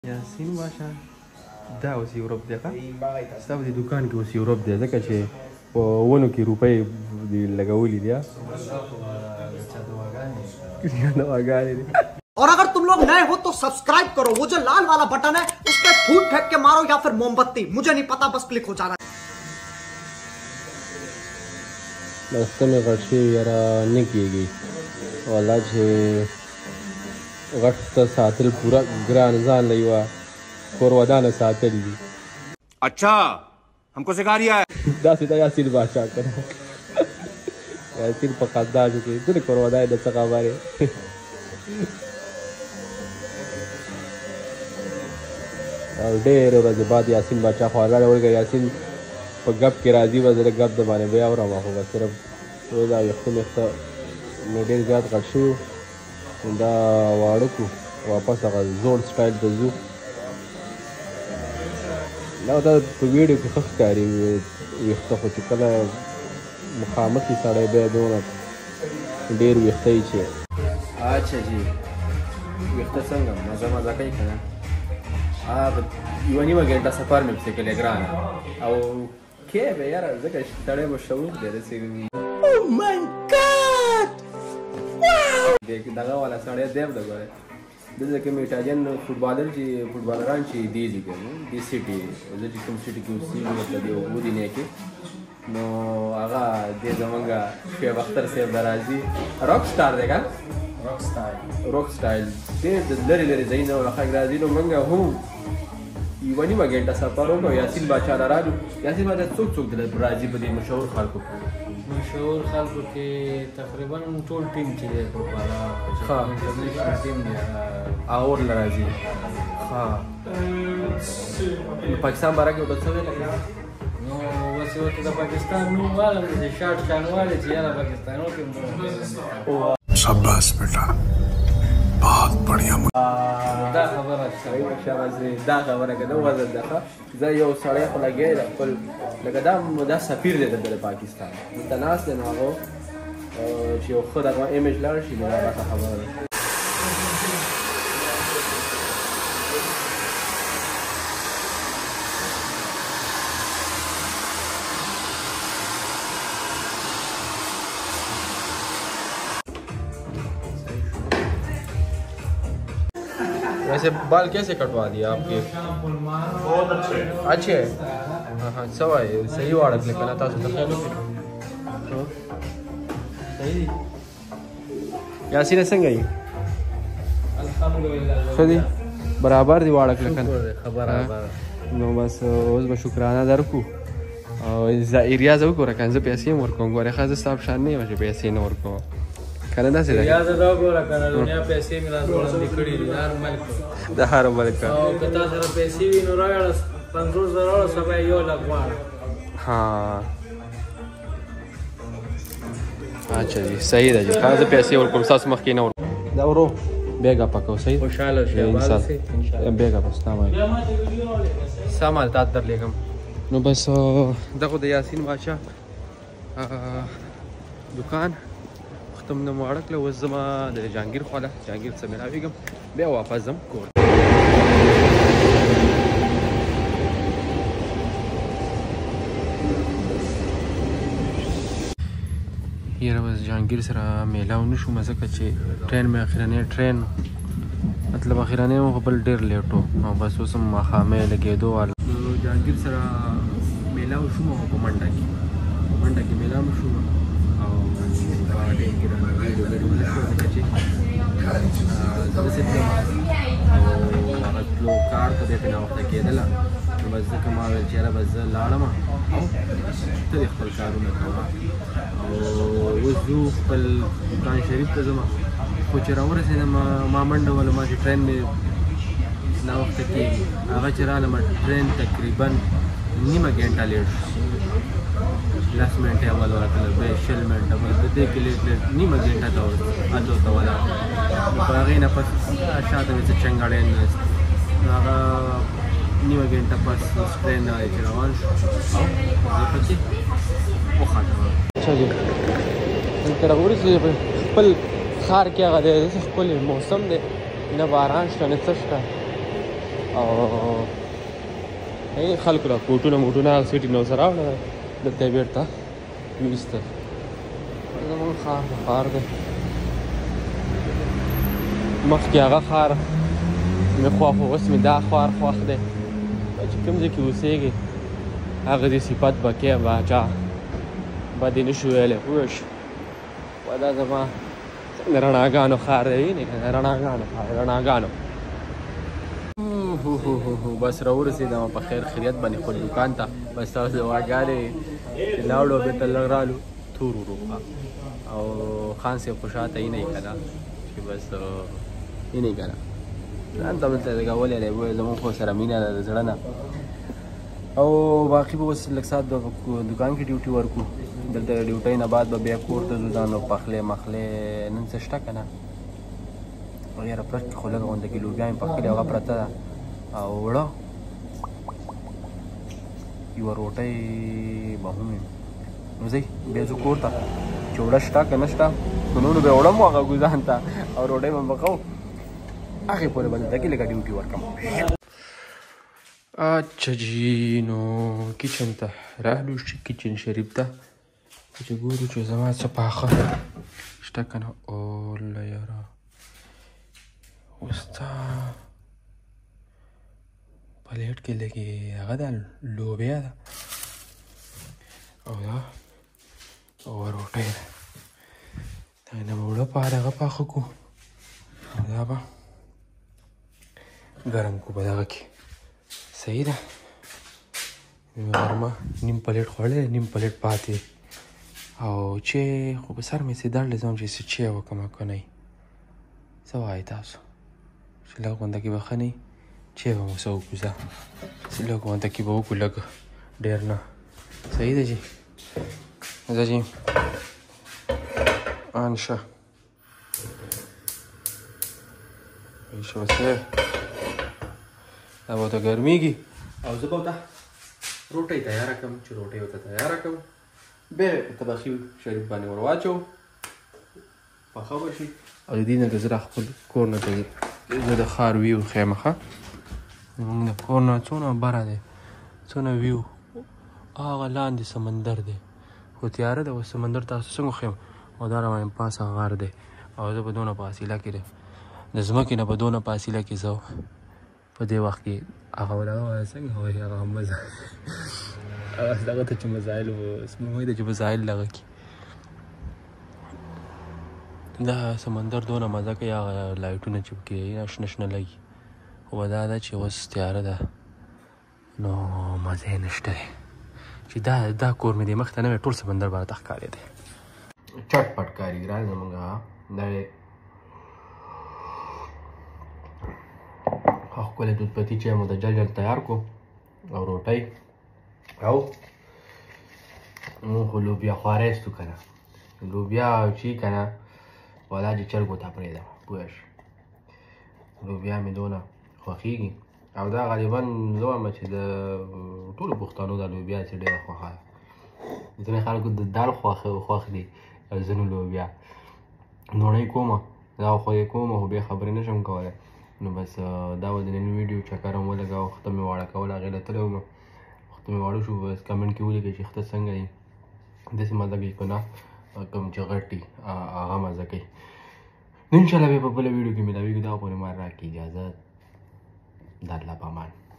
یاسین باشه دا اوس یورپ دی ښه ستا په دې دوکان کې اوس یورپ دی ځکه چې په ونو کې روپۍ دې لګولي دي دواګانې دي. और अगर तुम लोग नए हो तो सब्सक्राइब करो, वो जो लाल वाला बटन है उस पर फूट फेंक के मारो या फिर मोमबत्ती, मुझे नहीं पता, बस क्लिक हो जाना. لسته مې غټ شوي یاره نه کېږي والله چې غټ ته ساتل پوره ګران ځان له یوه کورودانه ساتل دي. अच्छा हमको सिखा रिया है داسې دا یاسین باچا کړه یاسین په قداجو کې ته د کورودانې د څه خبرې او ډېرې ورځې بعد یاسین باچا خواږه ورګه یاسین په ګپ کې راځي به زه د ګپ د باندې بیا اورم خو به صرف دا ویښته مې ډېر زیات غټ شوي دا واړه کړو واپس هغه زوړ سټایل ته ځو. دا په ویډیو کې ښه ښکاري ویښته خو چې کله مخامخ یې سړی بیا دونه ډېر ویښته یې چې اچھا جی ویښته څنګه مزه کوي که نه یوه نیمه ګنټه سفر مې پسې کړی ګرانه او کې به یاره ځکه سړی به شعور دی داسې دغه والا سړی دی به ګورې دلته کوم ایټالین فوټبالران چې دی دي که نو دې سیټي زه چې کوم سیټي کې اوسېږم مطلب یو ودینې کې نو هغه دې زمونږ شعیب اختر صاحب به راځي راک سټار دی که راک سټایل ډېر د لرې لرې ځایونه نه خلک راځي نو موږ هم یوه نیمه ګنټه سفر وکړو یاسین باچا نه رالو. یاسین باچا څوک راځي په دې مشهور خلکو کې؟ مشهور خلکو کې تقریبا ټول ټیم چې دی انټرنیشنل ټیم دی هغه ورله راځي. ښه پاکستان باره کې ورته څه ویل نو اوس یې ورته د پاکستان نوم واله د شاټ شانوالی چې یاره پاکستانو کې शाबाश बेटा बहुत बढ़िया. دا خبره دا خبره که نه وزن ده زه یو سړی خو لګی د خپل لکه دا سفیر دی د پاکستان دلته ناست دی نو هغه چې یو ښه دغه ایمیج لاړ شي نو دا خبره ده. वैसे बाल कैसे कटवा दिए आपके? बहुत अच्छे है. हाँ सवाई सही वाड़क लेकिन आता सही यासीन संग गई خدي برابر دی واړک لکن نو بس اوس به شکرانه درکو او ایریاز وکړه کنه پیسې ورکوم غواړي خاصه صاحب شان نه وشه پیسې نه ورکوم کنه داسې ده یا زه دا ګوره کنه دنیا پیسې مې راځي کړي دي هر ملک د هر ملک او کته سره پیسې وي نو راغله 50,000 سبا یو لګ واره. ها اچھا جی صحیح ده جی خاصه پیسې ورکوم تاسو مخ کې نه ورکوم دا ورو بیگا پکاو صحیح خوشاله شه ان شاء الله بیگا پس تمام سامان تا در لګم نو بس دغه د یاسین باچا دکان ختم نه مړک له وزما د جهانگیر خواله جهانگیر څخه ملاویږم بیا واپس زم کور. یاره بس جهانگیر سره میلاو نشوم ځکه چې ټرین مې اخرنی مطلب اخرنی مو خپل ډېر لیټ و او بس اوس هم ماښامې لګېدو والا جهانگیر سره میلاو شوم او په منډه کې میلاو شوم او هغه تلو کار ته دی په ناوخته کېدله نو بس ځکه ما ویل چې یاره بس زه لاړم او ته دې خپل کارونه کوه او اوس ځو خپل دکان شریف ته ځم خو چې راورسېدم ما منډه وله ما چې ټرین مې ناوخته کېږي هغه چې رالم ټرین تقریبا نیمه ګنټه لیټ شو 10 منټې اول ورکړل بیا 20 منټه بس د دې کې لیټ نیمه ګنټه ته ته ولاړ په هغې نه پس شاته مې څه چنګاړی ناست نو هغه نیمه ګنټه پس ټرین چې روان شو او زه پکې وخوټم. اچھا جی دلته راورسېدو خپل ښار کې هغه دی خپل موسم دی نه باران شته نه څه شته او خلکو له کوټونه موټونه هغه سیټي نو سره راوړل دلته یې بېرته ویستل زمونږ ښار دی مخکې هغه ښار مې خوښ و اوس مې دا ښار خوښ دی چې کوم ځای کې اوسېږي هغه دې صفت به کې باچا به دې نه شو ویلی پوه شو دا زما څنګه رڼاګانو ښار دی وینې که نه رڼاګانو بس راورسېدم په خیر خیریت باندې خپل دوکان ته بس تاسو دواګانې چې لاړو بېرته لږ رالو تور وروپه او خان صاحب خو شاته یې نه یې که نه چې بس یې نه یې که نه ځان ته دلته لګولی دی وایي زمونږ خو سره مینه ده د زړه نه او باقي به اوس لږ ساعت دوکان کې ډیوټي ورکړو دلته د ډیوټۍ نه بعد به بیا کور ته ځو ځان پخلی مخلی نن څه شته که نه یاره پرچ خو لږ غونده کې لوبیا مې پخلې هغه پرته ده او وړه یوه روټۍ به هم نو ځئ بیا ځو کور ته چې وړه شته که نه شته نو نور به وړم هغه ګوزان ته او روټۍ به پخوم هغې پورې به دلته کې لږه ډیوټي ورکړم اچھا جی نو کچن ته راغلو کچن شریف ته چې ګورو چې زما څه پاخه شته که نه اوله یاره اوس دا پلیټ کې لږې هغه ده لوبیا ده او دا روټۍ ده دا نه به وړه هغه پاخه کړو او دا به ګرم کړو په دغه کې صحیح ده غرمه نیم پلیټ خوړلی نیم پلیټ پاتې او چې خو په سر مې څه درد لزم چې څه چای وکړم که نه څه وایي تاسو چې لږ غونده کې به ښه نه وي چای به مو څه وکړو ځه چې لږ غونده کې به وکړو لږ ډېر نه صحیح ده جي ځه جي انشه ایشه وسې دا به ورته ګرمېږي او زه به ورته روټۍ تیاره کړم چې روټۍ ورته تیاره کړم بیا یې په طبخي شریف باندې ور واچوم پخه به شي او د دې نه زه خپل کور نه ته زه د ښار ویو ښیم ښه زمونږ د کور نه څونه بره دی څونه ویو هغه لاندې سمندر دی خو تیاره ده اوس سمندر تاسو څنګه ښیم او دا راباندې پاسه غر دی او زه په دونه فاصله کې دی د ځمکې نه په دونه فاصله کې زه په دې وخت کې هغه ولغه څنګه وایي هغه مزه هغه دغه ته چې مزایل سپوږمۍ ته چې مزایل دغه کړي دا سمندر دونه مزه کوي هغه لایټونه چې پکې شنه شنه لګي خو دا ده چې اوس تیاره ده نو مزه یې نشته دی چې دا کور مې دې مخ ته نه وی ټول سمندر به راته ښکارېدی چټ پټ کاري ګران زمونږ دا ښکلی دود پتی چې مو د جل تیار کو او روټۍ او مونږ خو لوبیا خواره ایستو که نه لوبیا چې که نه ولا چې چرګو ته پرېږدم پوه شو لوبیا مې دونه خوښېږي او دا غالبا زه وایم چې د ټولو پښتنو دا لوبیا چې ډېره خوښه ده ځینې خلکو د دال خوښ دي او ځینو لوبیا نوڼۍ کومه دا خو یې کومه خو بیا خبرې نه شم کولی نو بس دا به د نن ویډیو چکر هم ولګه وخته مې واړه کول هغې له تللی وم وخته مې واړه شو بس کمنټ کې ولیکئ چې ښته څنګه یي داسې مزه کوي که نه کوم چې غټ دي هغه مزه کوي نو انشاءالله بیا په بله ویډیو کې ملاویږو دا پورې ما راکړي اجازت د الله په امان